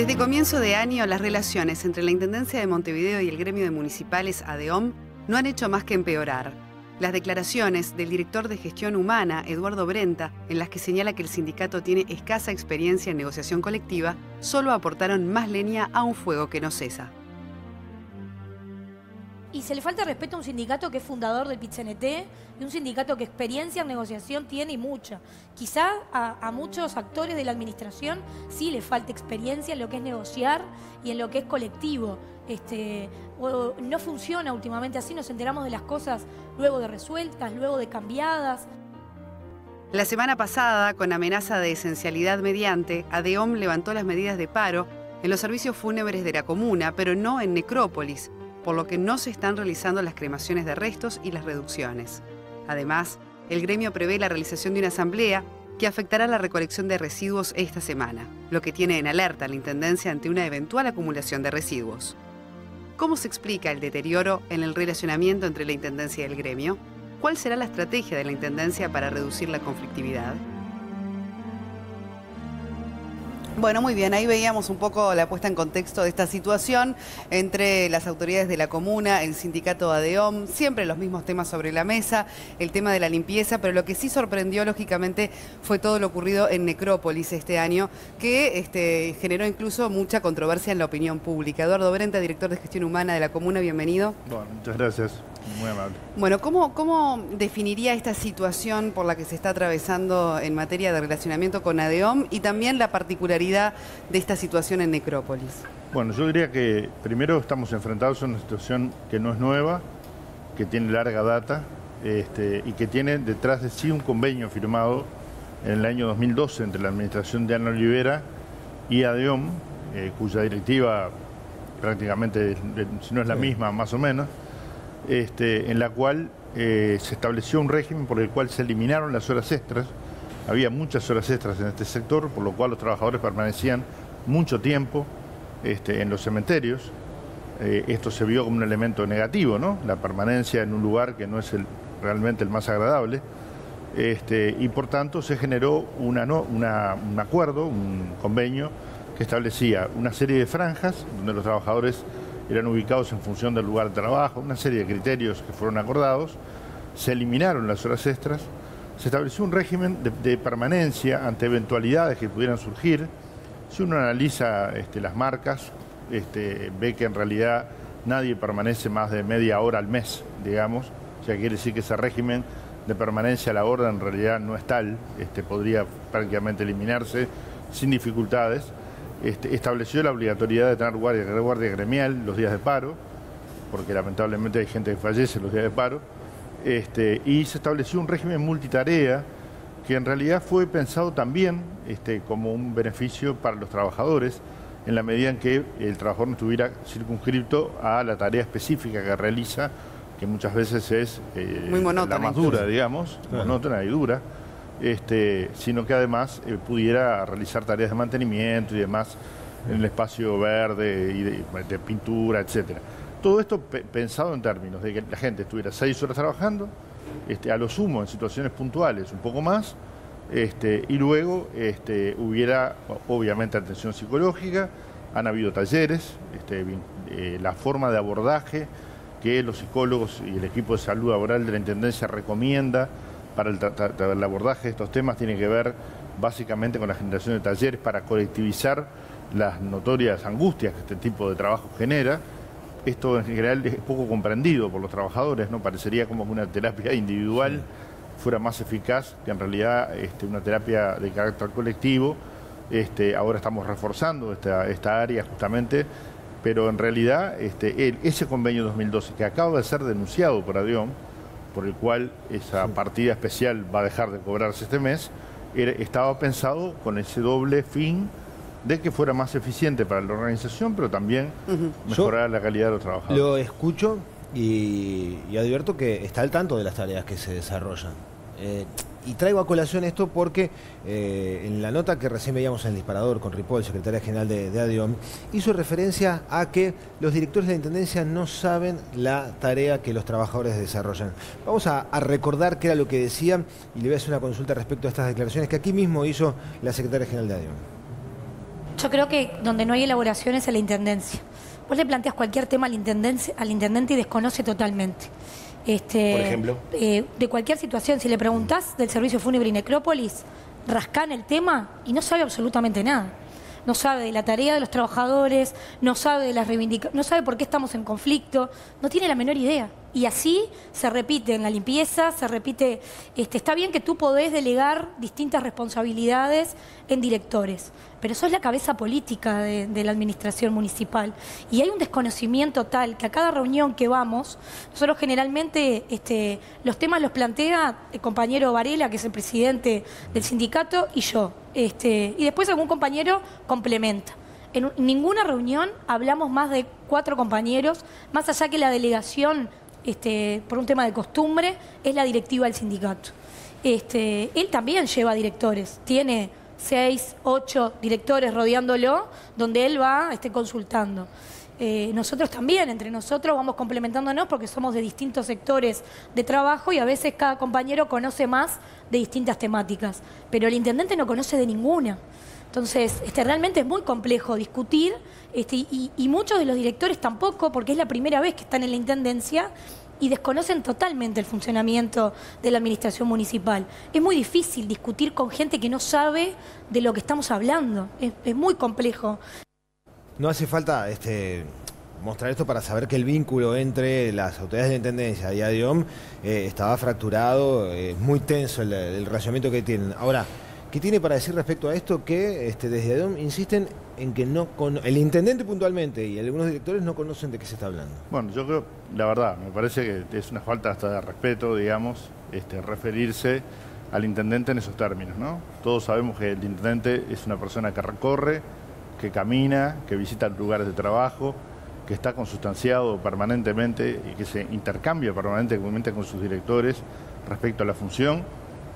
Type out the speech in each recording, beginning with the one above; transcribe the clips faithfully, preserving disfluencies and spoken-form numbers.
Desde comienzo de año, las relaciones entre la Intendencia de Montevideo y el gremio de municipales ADEOM no han hecho más que empeorar. Las declaraciones del director de Gestión Humana, Eduardo Brenta, en las que señala que el sindicato tiene escasa experiencia en negociación colectiva, solo aportaron más leña a un fuego que no cesa. Y se le falta respeto a un sindicato que es fundador del Pit-C N T, y un sindicato que experiencia en negociación tiene y mucha. Quizá a, a muchos actores de la administración sí le falta experiencia en lo que es negociar y en lo que es colectivo. Este, o, no funciona últimamente así, nos enteramos de las cosas luego de resueltas, luego de cambiadas. La semana pasada, con amenaza de esencialidad mediante, ADEOM levantó las medidas de paro en los servicios fúnebres de la comuna, pero no en necrópolis, por lo que no se están realizando las cremaciones de restos y las reducciones. Además, el gremio prevé la realización de una asamblea que afectará la recolección de residuos esta semana, lo que tiene en alerta a la Intendencia ante una eventual acumulación de residuos. ¿Cómo se explica el deterioro en el relacionamiento entre la Intendencia y el gremio? ¿Cuál será la estrategia de la Intendencia para reducir la conflictividad? Bueno, muy bien, ahí veíamos un poco la puesta en contexto de esta situación entre las autoridades de la comuna, el sindicato ADEOM, siempre los mismos temas sobre la mesa, el tema de la limpieza, pero lo que sí sorprendió, lógicamente, fue todo lo ocurrido en Necrópolis este año, que este, generó incluso mucha controversia en la opinión pública. Eduardo Brenta, director de Gestión Humana de la comuna, bienvenido. Bueno, muchas gracias. Muy amable. Bueno, ¿cómo, ¿cómo definiría esta situación por la que se está atravesando en materia de relacionamiento con ADEOM y también la particularidad de esta situación en Necrópolis? Bueno, yo diría que primero estamos enfrentados a una situación que no es nueva, que tiene larga data este, y que tiene detrás de sí un convenio firmado en el año dos mil doce entre la administración de Ana Olivera y ADEOM, eh, cuya directiva prácticamente, si no es la misma, más o menos, Este, en la cual eh, se estableció un régimen por el cual se eliminaron las horas extras. Había muchas horas extras en este sector, por lo cual los trabajadores permanecían mucho tiempo este, en los cementerios. Eh, esto se vio como un elemento negativo, ¿no? La permanencia en un lugar que no es el, realmente el más agradable. Este, y por tanto se generó una, no, una, un acuerdo, un convenio que establecía una serie de franjas donde los trabajadores eran ubicados en función del lugar de trabajo, una serie de criterios que fueron acordados, se eliminaron las horas extras, se estableció un régimen de, de permanencia ante eventualidades que pudieran surgir. Si uno analiza este, las marcas, este, ve que en realidad nadie permanece más de media hora al mes, digamos, o sea, quiere decir que ese régimen de permanencia a la orden en realidad no es tal, este, podría prácticamente eliminarse sin dificultades. Este, estableció la obligatoriedad de tener guardia, guardia gremial los días de paro, porque lamentablemente hay gente que fallece los días de paro, este, y se estableció un régimen multitarea que en realidad fue pensado también este, como un beneficio para los trabajadores, en la medida en que el trabajador no estuviera circunscripto a la tarea específica que realiza, que muchas veces es eh, Muy monótona, la más dura, digamos, claro. monótona y dura. Este, sino que además eh, pudiera realizar tareas de mantenimiento y demás en el espacio verde y de, de pintura, etcétera. Todo esto pe pensado en términos de que la gente estuviera seis horas trabajando, este, a lo sumo en situaciones puntuales un poco más, este, y luego este, hubiera obviamente atención psicológica. Han habido talleres, este, eh, la forma de abordaje que los psicólogos y el equipo de salud laboral de la Intendencia recomienda para el, el abordaje de estos temas tiene que ver básicamente con la generación de talleres para colectivizar las notorias angustias que este tipo de trabajo genera. Esto en general es poco comprendido por los trabajadores, ¿no? Parecería como que una terapia individual fuera más eficaz que en realidad este, una terapia de carácter colectivo. Este, ahora estamos reforzando esta, esta área justamente, pero en realidad este, el, ese convenio dos mil doce que acaba de ser denunciado por ADEOM, por el cual esa partida especial va a dejar de cobrarse este mes, era, estaba pensado con ese doble fin de que fuera más eficiente para la organización, pero también uh-huh. mejorar Yo la calidad de los trabajadores. Lo escucho y, y advierto que está al tanto de las tareas que se desarrollan. Eh, y traigo a colación esto porque eh, en la nota que recién veíamos en el disparador con Ripoll, secretaria general de, de ADEOM, hizo referencia a que los directores de la Intendencia no saben la tarea que los trabajadores desarrollan. Vamos a, a recordar qué era lo que decían y le voy a hacer una consulta respecto a estas declaraciones que aquí mismo hizo la secretaria general de ADEOM. Yo creo que donde no hay elaboración es en la intendencia. Vos le planteas cualquier tema al intendente, al intendente y desconoce totalmente. Este, Por ejemplo. Eh, de cualquier situación, si le preguntás del servicio fúnebre y necrópolis, rascán el tema y no sabe absolutamente nada. No sabe de la tarea de los trabajadores, no sabe de las reivindicaciones, no sabe por qué estamos en conflicto, no tiene la menor idea. Y así se repite en la limpieza, se repite, este, está bien que tú podés delegar distintas responsabilidades en directores, pero sos la cabeza política de, de la administración municipal. Y hay un desconocimiento tal que a cada reunión que vamos, nosotros generalmente este, los temas los plantea el compañero Varela, que es el presidente del sindicato, y yo. Este, y después algún compañero complementa. En ninguna reunión hablamos más de cuatro compañeros, más allá que la delegación, este, por un tema de costumbre, es la directiva del sindicato. Este, él también lleva directores, tiene seis, ocho directores rodeándolo, donde él va este, consultando. Eh, nosotros también, entre nosotros, vamos complementándonos porque somos de distintos sectores de trabajo y a veces cada compañero conoce más de distintas temáticas, pero el intendente no conoce de ninguna. Entonces, este, realmente es muy complejo discutir este, y, y muchos de los directores tampoco, porque es la primera vez que están en la intendencia y desconocen totalmente el funcionamiento de la administración municipal. Es muy difícil discutir con gente que no sabe de lo que estamos hablando. Es, es muy complejo. No hace falta este, mostrar esto para saber que el vínculo entre las autoridades de la Intendencia y ADIOM eh, estaba fracturado, es eh, muy tenso el, el relacionamiento que tienen. Ahora, ¿qué tiene para decir respecto a esto? Que este, desde ADIOM insisten en que no con... el intendente puntualmente y algunos directores no conocen de qué se está hablando. Bueno, yo creo, la verdad, me parece que es una falta hasta de respeto, digamos, este, referirse al intendente en esos términos, ¿no? Todos sabemos que el intendente es una persona que recorre, que camina, que visita lugares de trabajo, que está consustanciado permanentemente y que se intercambia permanentemente con sus directores respecto a la función.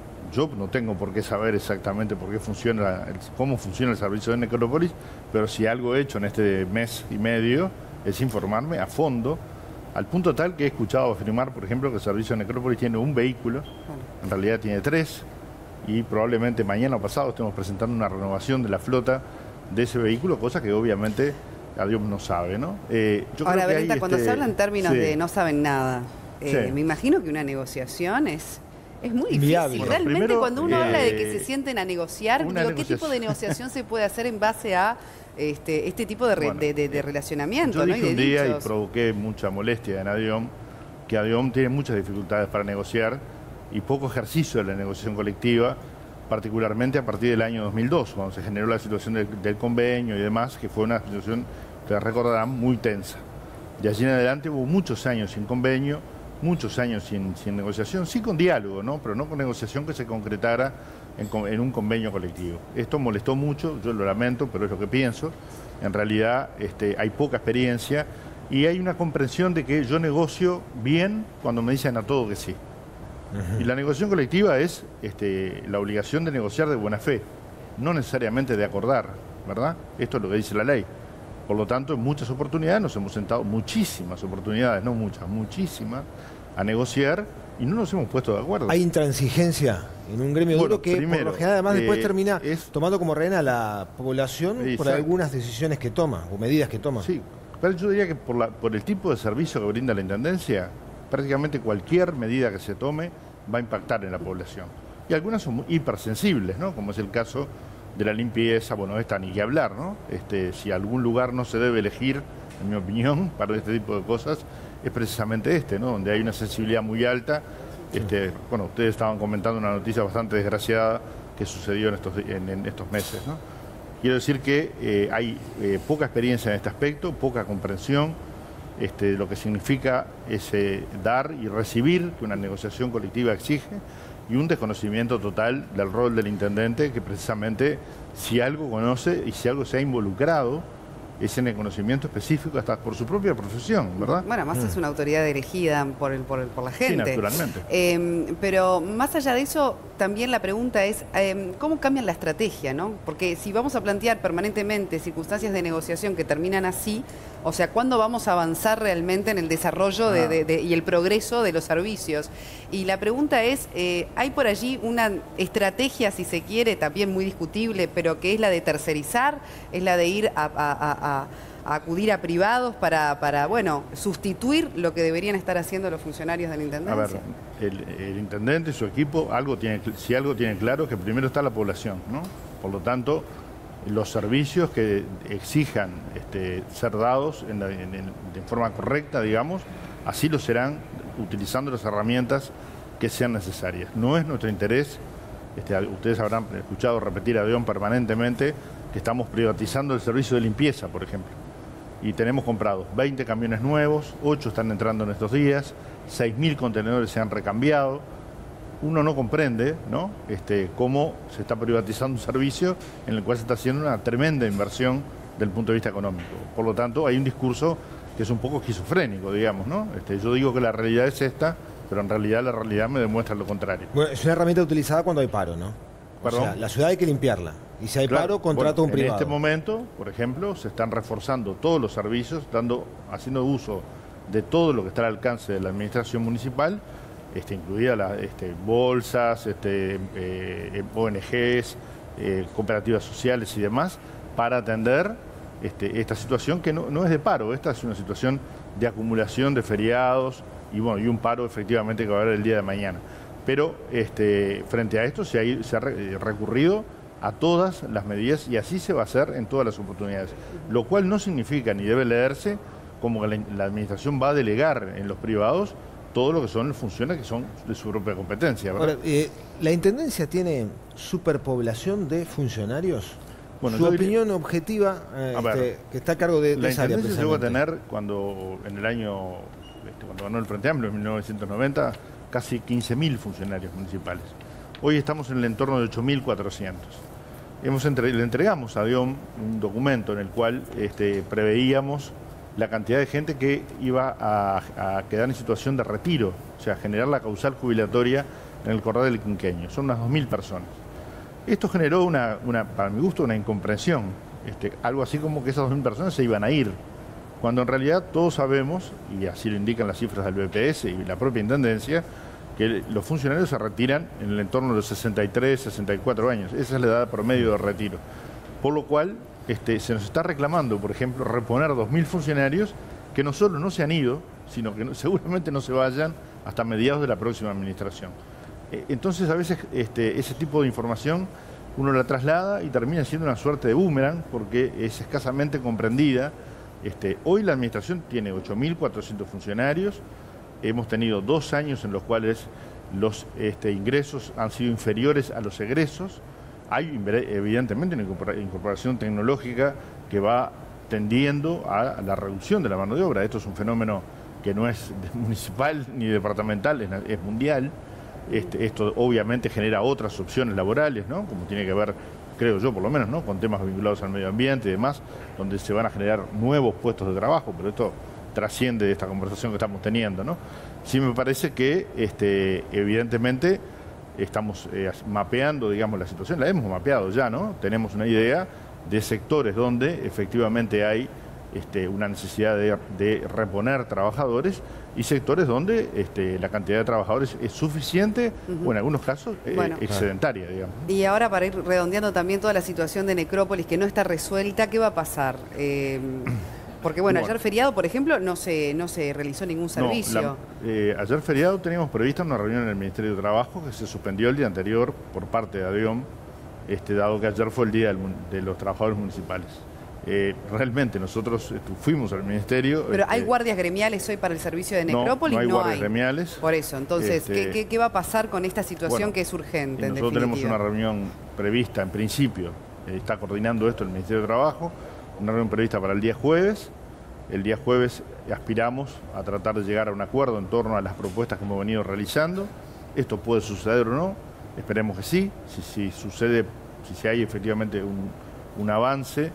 Yo no tengo por qué saber exactamente por qué funciona, cómo funciona el servicio de necrópolis, pero si algo he hecho en este mes y medio es informarme a fondo, al punto tal que he escuchado afirmar, por ejemplo, que el servicio de necrópolis tiene un vehículo, en realidad tiene tres, y probablemente mañana o pasado estemos presentando una renovación de la flota de ese vehículo, cosa que obviamente ADIOM no sabe, ¿no? Eh, yo Ahora, creo que Berita, hay, cuando este... se habla en términos sí. de no saben nada, eh, Sí. me imagino que una negociación es, es muy difícil. Viable. Bueno, Realmente primero, cuando uno eh, habla de que se sienten a negociar, una digo, ¿qué negociación. tipo de negociación se puede hacer en base a este, este tipo de, re- Bueno, de, de, de relacionamiento? Yo ¿no? dije y de un día dichos. y provoqué mucha molestia en ADIOM, que ADIOM tiene muchas dificultades para negociar y poco ejercicio de la negociación colectiva, particularmente a partir del año dos mil dos, cuando se generó la situación del, del convenio y demás, que fue una situación, ustedes recordarán, muy tensa. De allí en adelante hubo muchos años sin convenio, muchos años sin, sin negociación, sí con diálogo, ¿no? Pero no con negociación que se concretara en, en un convenio colectivo. Esto molestó mucho, yo lo lamento, pero es lo que pienso. En realidad este, hay poca experiencia y hay una comprensión de que yo negocio bien cuando me dicen a todo que sí. Y la negociación colectiva es este, la obligación de negociar de buena fe, no necesariamente de acordar, ¿verdad? Esto es lo que dice la ley. Por lo tanto, en muchas oportunidades nos hemos sentado, muchísimas oportunidades, no muchas, muchísimas, a negociar y no nos hemos puesto de acuerdo. Hay intransigencia en un gremio Bueno, duro que primero, por lo general además después eh, termina es- tomando como rehén a la población Sí, por exacto. algunas decisiones que toma o medidas que toma. Sí, pero yo diría que por, la, por el tipo de servicio que brinda la Intendencia, prácticamente cualquier medida que se tome va a impactar en la población. Y algunas son muy hipersensibles, ¿no? Como es el caso de la limpieza, bueno, esta ni que hablar, ¿no? Este, si algún lugar no se debe elegir, en mi opinión, para este tipo de cosas, es precisamente este, ¿no? Donde hay una sensibilidad muy alta. Este, bueno, ustedes estaban comentando una noticia bastante desgraciada que sucedió en estos, en, en estos meses, ¿no? Quiero decir que eh, hay eh, poca experiencia en este aspecto, poca comprensión este, de lo que significa ese dar y recibir que una negociación colectiva exige y un desconocimiento total del rol del intendente que precisamente si algo conoce y si algo se ha involucrado es en el conocimiento específico hasta por su propia profesión, ¿verdad? Bueno, además mm. es una autoridad elegida por, el, por, el, por la gente. Sí, naturalmente. Eh, pero más allá de eso, también la pregunta es, eh, ¿cómo cambian la estrategia, no? Porque si vamos a plantear permanentemente circunstancias de negociación que terminan así, o sea, ¿cuándo vamos a avanzar realmente en el desarrollo de, de, de, y el progreso de los servicios? Y la pregunta es, eh, ¿hay por allí una estrategia, si se quiere, también muy discutible, pero que es la de tercerizar, es la de ir a, a, a, a acudir a privados para, para, bueno, sustituir lo que deberían estar haciendo los funcionarios de la Intendencia? A ver, el, el Intendente y su equipo, algo tiene, si algo tiene claro, es que primero está la población, ¿no? Por lo tanto, los servicios que exijan este, ser dados en la, en, en, de forma correcta, digamos, así lo serán utilizando las herramientas que sean necesarias. No es nuestro interés, este, ustedes habrán escuchado repetir a Dion permanentemente que estamos privatizando el servicio de limpieza, por ejemplo. Y tenemos comprados veinte camiones nuevos, ocho están entrando en estos días, seis mil contenedores se han recambiado. Uno no comprende, ¿no? Este, cómo se está privatizando un servicio en el cual se está haciendo una tremenda inversión desde el punto de vista económico. Por lo tanto, hay un discurso que es un poco esquizofrénico, digamos, ¿no? Este, yo digo que la realidad es esta, pero en realidad la realidad me demuestra lo contrario. Bueno, es una herramienta utilizada cuando hay paro, ¿no? ¿Perdón? O sea, la ciudad hay que limpiarla. Y si hay claro, paro, contrata bueno, un privado. En este momento, por ejemplo, se están reforzando todos los servicios, dando, haciendo uso de todo lo que está al alcance de la administración municipal, este, incluidas las este, bolsas, este, eh, O N Ges, eh, cooperativas sociales y demás, para atender este, esta situación que no, no es de paro, esta es una situación de acumulación de feriados y, bueno, y un paro efectivamente que va a haber el día de mañana. Pero este, frente a esto se ha, se ha recurrido a todas las medidas y así se va a hacer en todas las oportunidades, lo cual no significa ni debe leerse como que la, la administración va a delegar en los privados todo lo que son funciones que son de su propia competencia, ¿verdad? Ahora, eh, ¿la Intendencia tiene superpoblación de funcionarios? Bueno, su diría, opinión objetiva eh, a ver, este, que está a cargo de, de la esa área. La Intendencia llegó a tener cuando en el año, este, cuando ganó el Frente Amplio en mil novecientos noventa, casi quince mil funcionarios municipales. Hoy estamos en el entorno de ocho mil cuatrocientos. Hemos entre, le entregamos a Dion un documento en el cual este, preveíamos la cantidad de gente que iba a, a quedar en situación de retiro, o sea, generar la causal jubilatoria en el correr del quinquenio. Son unas dos mil personas. Esto generó, una, una, para mi gusto, una incomprensión. Este, algo así como que esas dos mil personas se iban a ir, cuando en realidad todos sabemos, y así lo indican las cifras del B P S y la propia Intendencia, que los funcionarios se retiran en el entorno de los sesenta y tres, sesenta y cuatro años. Esa es la edad promedio de retiro. Por lo cual, este, se nos está reclamando, por ejemplo, reponer dos mil funcionarios que no solo no se han ido, sino que no, seguramente no se vayan hasta mediados de la próxima administración. Eh, entonces, a veces, este, ese tipo de información uno la traslada y termina siendo una suerte de boomerang, porque es escasamente comprendida. Este, hoy la administración tiene ocho mil cuatrocientos funcionarios. Hemos tenido dos años en los cuales los este, ingresos han sido inferiores a los egresos. Hay evidentemente una incorporación tecnológica que va tendiendo a la reducción de la mano de obra. Esto es un fenómeno que no es municipal ni departamental, es, es mundial. Este, esto obviamente genera otras opciones laborales, ¿no? Como tiene que ver, creo yo por lo menos, ¿no? Con temas vinculados al medio ambiente y demás, donde se van a generar nuevos puestos de trabajo, pero esto trasciende de esta conversación que estamos teniendo, ¿no? Sí me parece que este, evidentemente estamos eh, mapeando, digamos, la situación, la hemos mapeado ya, ¿no? Tenemos una idea de sectores donde efectivamente hay este, una necesidad de, de reponer trabajadores y sectores donde este, la cantidad de trabajadores es suficiente uh-huh. o en algunos casos eh, bueno, excedentaria, digamos. Y ahora, para ir redondeando también toda la situación de Necrópolis que no está resuelta, ¿qué va a pasar? Eh... Porque, bueno, bueno, ayer feriado, por ejemplo, no se, no se realizó ningún servicio. No, la, eh, ayer feriado teníamos prevista una reunión en el Ministerio de Trabajo que se suspendió el día anterior por parte de ADIOM, este, dado que ayer fue el Día del, de los Trabajadores Municipales. Eh, realmente nosotros este, fuimos al Ministerio... Pero este, ¿hay guardias gremiales hoy para el servicio de Necrópolis? No, no hay no guardias hay. gremiales. Por eso, entonces, este, ¿qué, qué, ¿qué va a pasar con esta situación bueno, que es urgente, en nosotros definitiva? Tenemos una reunión prevista, en principio, eh, está coordinando esto el Ministerio de Trabajo, una reunión prevista para el día jueves. El día jueves aspiramos a tratar de llegar a un acuerdo en torno a las propuestas que hemos venido realizando. Esto puede suceder o no, esperemos que sí. Si, si sucede, si, si hay efectivamente un, un avance,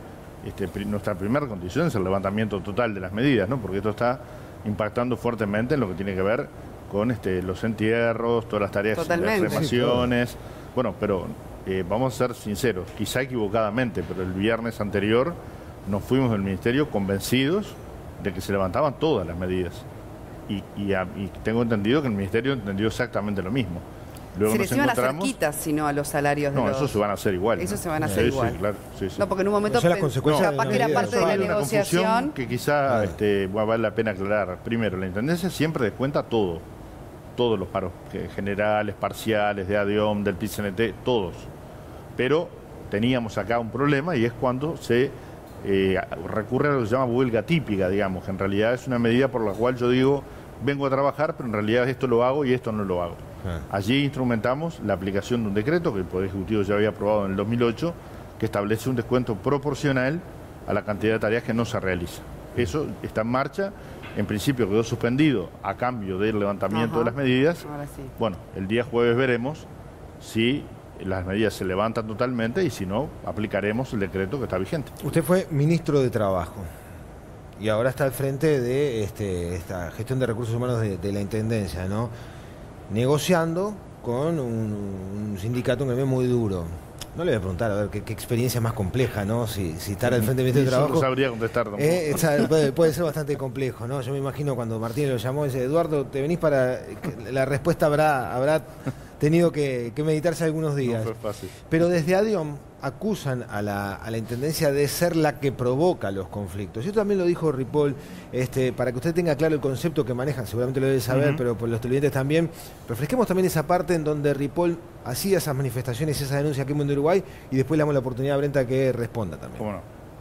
este, pri, nuestra primera condición es el levantamiento total de las medidas, ¿no? Porque esto está impactando fuertemente en lo que tiene que ver con este, los entierros, todas las tareas Totalmente. de cremaciones. Sí, claro. Bueno, pero eh, vamos a ser sinceros, quizá equivocadamente, pero el viernes anterior nos fuimos del Ministerio convencidos de que se levantaban todas las medidas. Y, y, a, y tengo entendido que el Ministerio entendió exactamente lo mismo. Luego se nos les iban a hacer encontramos... quitas, sino a los salarios de No, los... eso se van a hacer igual. Eso ¿no? se van a hacer sí, igual. Sí, claro. Sí, sí. No, porque en un momento o sea, las consecuencias capaz que era parte de la negociación. Que quizá ah. este, vale la pena aclarar. Primero, la Intendencia siempre descuenta todo. Todos los paros generales, parciales, de ADEOM, del P I C N T, todos. Pero teníamos acá un problema y es cuando se eh, recurre a lo que se llama huelga típica, digamos, que en realidad es una medida por la cual yo digo, vengo a trabajar, pero en realidad esto lo hago y esto no lo hago. Ah. Allí instrumentamos la aplicación de un decreto que el Poder Ejecutivo ya había aprobado en el dos mil ocho, que establece un descuento proporcional a la cantidad de tareas que no se realiza. Eso está en marcha. En principio quedó suspendido a cambio del levantamiento Ajá. de las medidas. Ahora sí. Bueno, el día jueves veremos si las medidas se levantan totalmente y si no, aplicaremos el decreto que está vigente. Usted fue ministro de Trabajo y ahora está al frente de este, esta gestión de recursos humanos de, de la Intendencia, ¿no? Negociando con un, un sindicato, un gremio muy duro. No le voy a preguntar, a ver, qué, qué experiencia más compleja, ¿no? Si, si estar al frente del Ministerio de Trabajo... No sabría contestar tampoco. Eh, esa, puede, puede ser bastante complejo, ¿no? Yo me imagino cuando Martínez lo llamó y dice, Eduardo, ¿te venís para...? La respuesta habrá, habrá tenido que, que meditarse algunos días. No fue fácil. Pero desde ADEOM acusan a la, a la Intendencia de ser la que provoca los conflictos. Y esto también lo dijo Ripoll, este, para que usted tenga claro el concepto que manejan, seguramente lo debe saber, uh-huh. pero por los televidentes también. Refresquemos también esa parte en donde Ripoll hacía esas manifestaciones y esa denuncia aquí en Mundo Uruguay y después le damos la oportunidad a Brenta que responda también. ¿Cómo no?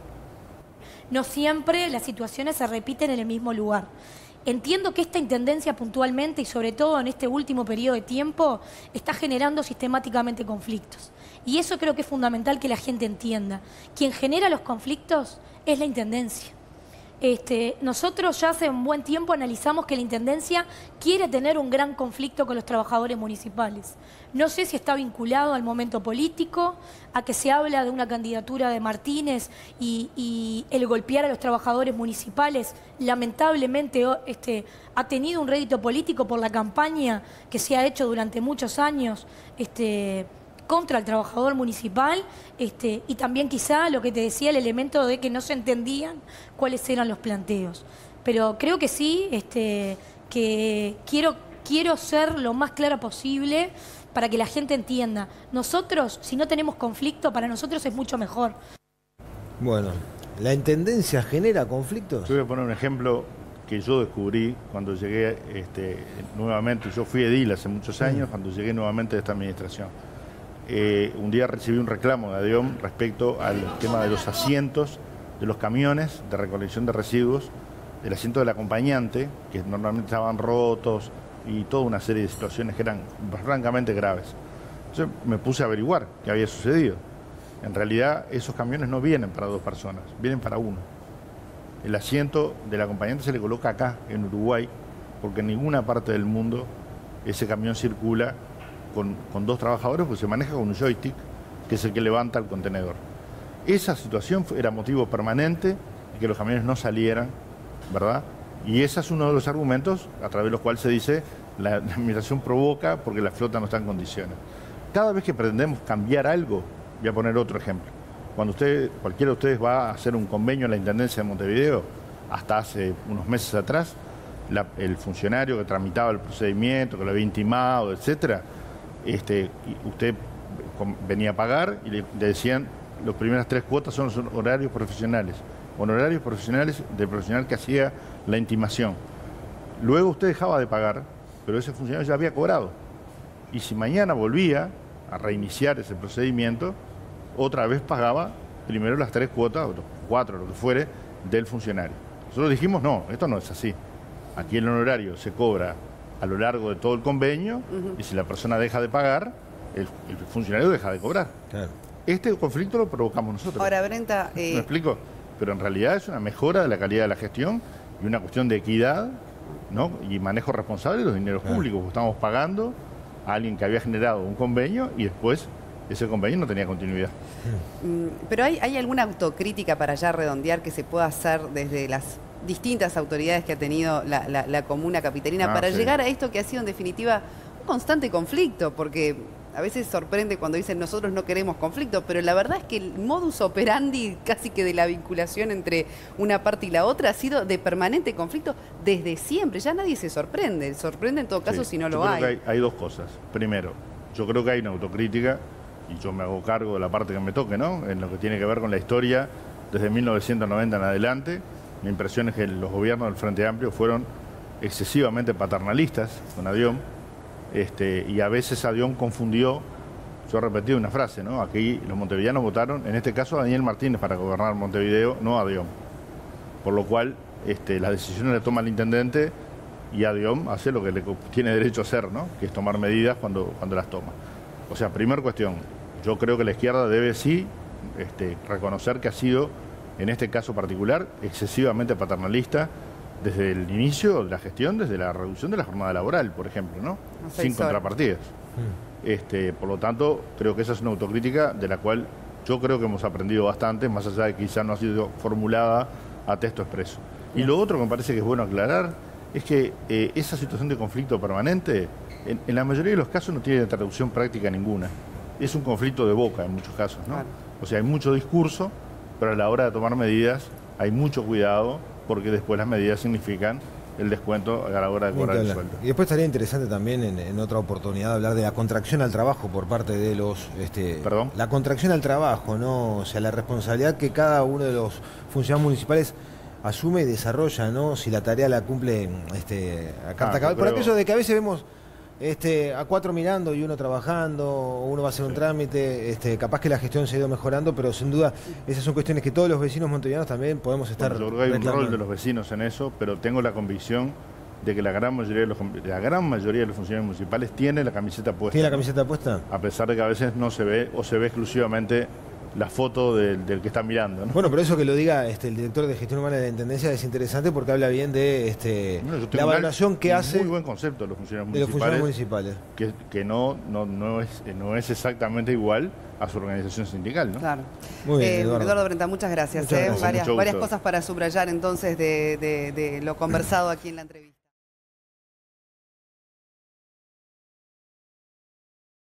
No siempre las situaciones se repiten en el mismo lugar. Entiendo que esta intendencia puntualmente y sobre todo en este último periodo de tiempo está generando sistemáticamente conflictos. Y eso creo que es fundamental que la gente entienda. Quien genera los conflictos es la intendencia. Este, nosotros ya hace un buen tiempo analizamos que la Intendencia quiere tener un gran conflicto con los trabajadores municipales. No sé si está vinculado al momento político, a que se habla de una candidatura de Martínez y, y el golpear a los trabajadores municipales, lamentablemente este, ha tenido un rédito político por la campaña que se ha hecho durante muchos años este, contra el trabajador municipal, este, y también quizá lo que te decía, el elemento de que no se entendían cuáles eran los planteos. Pero creo que sí, este, que quiero, quiero ser lo más clara posible para que la gente entienda. Nosotros, si no tenemos conflicto, para nosotros es mucho mejor. Bueno, ¿la Intendencia genera conflictos? Yo voy a poner un ejemplo que yo descubrí cuando llegué este, nuevamente. Yo fui edil hace muchos años, mm. cuando llegué nuevamente a esta administración. Eh, un día recibí un reclamo de ADEOM respecto al tema de los asientos de los camiones de recolección de residuos, el asiento del acompañante, que normalmente estaban rotos y toda una serie de situaciones que eran francamente graves. Entonces me puse a averiguar qué había sucedido. En realidad esos camiones no vienen para dos personas, vienen para uno. El asiento del acompañante se le coloca acá, en Uruguay, porque en ninguna parte del mundo ese camión circula Con, con dos trabajadores, pues se maneja con un joystick, que es el que levanta el contenedor. Esa situación era motivo permanente de que los camiones no salieran, ¿verdad? Y ese es uno de los argumentos a través de los cuales se dice la, la administración provoca porque la flota no está en condiciones. Cada vez que pretendemos cambiar algo, voy a poner otro ejemplo. Cuando usted, cualquiera de ustedes va a hacer un convenio en la Intendencia de Montevideo, hasta hace unos meses atrás, la, el funcionario que tramitaba el procedimiento, que lo había intimado, etcétera, Este, usted venía a pagar y le, le decían las primeras tres cuotas son los horarios profesionales, honorarios profesionales del profesional que hacía la intimación. Luego usted dejaba de pagar, pero ese funcionario ya había cobrado. Y si mañana volvía a reiniciar ese procedimiento, otra vez pagaba primero las tres cuotas, o los cuatro, lo que fuere, del funcionario. Nosotros dijimos, no, esto no es así. Aquí el honorario se cobra a lo largo de todo el convenio, uh-huh. y si la persona deja de pagar, el, el funcionario deja de cobrar. Claro. Este conflicto lo provocamos nosotros. Ahora, Brenta... Eh... ¿Me explico? Pero en realidad es una mejora de la calidad de la gestión y una cuestión de equidad, ¿no? Y manejo responsable de los dineros claro. públicos. Estamos pagando a alguien que había generado un convenio y después ese convenio no tenía continuidad. Pero ¿hay, hay alguna autocrítica para ya redondear que se pueda hacer desde las distintas autoridades que ha tenido la, la, la comuna capitalina Ah, para sí. llegar a esto que ha sido en definitiva un constante conflicto? Porque a veces sorprende cuando dicen nosotros no queremos conflicto, pero la verdad es que el modus operandi casi que de la vinculación entre una parte y la otra ha sido de permanente conflicto desde siempre. Ya nadie se sorprende, sorprende en todo caso Sí, si no yo lo creo hay. que hay. Hay dos cosas. Primero, yo creo que hay una autocrítica, y yo me hago cargo de la parte que me toque, ¿no? En lo que tiene que ver con la historia desde mil novecientos noventa en adelante. Mi impresión es que los gobiernos del Frente Amplio fueron excesivamente paternalistas con Adión, este, y a veces Adión confundió. Yo he repetido una frase, ¿no? Aquí los montevideanos votaron, en este caso, a Daniel Martínez para gobernar Montevideo, no a Adión. Por lo cual, este, las decisiones las toma el intendente y Adión hace lo que le tiene derecho a hacer, ¿no? Que es tomar medidas cuando, cuando las toma. O sea, primera cuestión, yo creo que la izquierda debe sí este, reconocer que ha sido, en este caso particular, excesivamente paternalista desde el inicio de la gestión, desde la reducción de la jornada laboral, por ejemplo, ¿no? A seis Sin horas. contrapartidas. Este, por lo tanto, creo que esa es una autocrítica de la cual yo creo que hemos aprendido bastante, más allá de que quizá no ha sido formulada a texto expreso. Y lo otro que me parece que es bueno aclarar es que eh, esa situación de conflicto permanente, en, en la mayoría de los casos no tiene traducción práctica ninguna. Es un conflicto de boca en muchos casos, ¿no? Claro. O sea, hay mucho discurso, pero a la hora de tomar medidas hay mucho cuidado, porque después las medidas significan el descuento a la hora de Ni cobrar que el hablar. sueldo. Y después estaría interesante también en, en otra oportunidad hablar de la contracción al trabajo por parte de los... Este, ¿Perdón? La contracción al trabajo, ¿no? O sea, la responsabilidad que cada uno de los funcionarios municipales asume y desarrolla, ¿no? Si la tarea la cumple este, a carta Ah, cabal. yo Por creo- aquello de que a veces vemos este, a cuatro mirando y uno trabajando, o uno va a hacer un Sí. trámite, este, capaz que la gestión se ha ido mejorando, pero sin duda esas son cuestiones que todos los vecinos montevideanos también podemos estar Bueno, yo creo que hay un reclamando. rol de los vecinos en eso, pero tengo la convicción de que la gran mayoría de los, la gran mayoría de los funcionarios municipales tiene la camiseta puesta. ¿Tiene la camiseta puesta? A pesar de que a veces no se ve o se ve exclusivamente la foto del, del que está mirando, ¿no? Bueno, pero eso que lo diga este, el director de gestión humana de la Intendencia es interesante porque habla bien de este, Bueno, yo tengo la un valoración al- que un hace muy buen concepto de los funcionarios de los municipales, funcionarios municipales. que, que no, no, no, es, no es exactamente igual a su organización sindical, ¿no? Claro. Muy bien, Eh, Eduardo. Eduardo Brenta, muchas gracias. Muchas eh. gracias. Varias, Mucho varias gusto. cosas para subrayar entonces de, de- de lo conversado aquí en la entrevista.